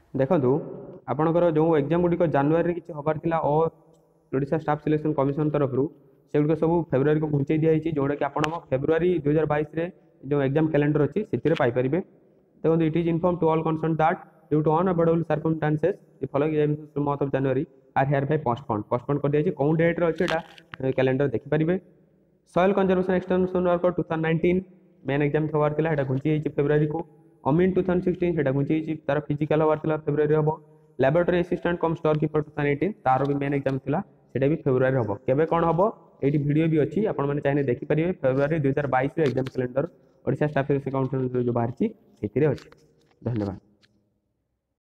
देखो आपणकर जो एग्जाम गुड़िक जानुरी किसी हबार था ओडिशा स्टाफ सिलेक्शन कमिशन तरफ से सब फेब्रुआरी को घुंचे दिखाई जोटा कि आप फेब्रुआरी 2022 जो एग्जाम कैलेंडर अच्छी से पाइपर। देखो it is inform to all concern that due to unavoidable circumstances the following month of January are hereby postpone कर दिया कौन डेट अच्छे कैलेंडर देखिपारे। Soil conservation extension worker 2019 main exam हबार था घुंची फेब्रुआरी को। अमीन 2016 से घुंची तार फिजिकल हबार था फेब्रुआरी हम। Laboratory assistant cum store keeper 2018 तार भी मेन एग्जाम था सेटा भी फेब्रुआरी हम। केबे कौन हम ये वीडियो भी अच्छी आपने चाहिए देखिपारे February 2022 exam calendar Odisha staff selection commission जो बाहरी से अच्छी। धन्यवाद।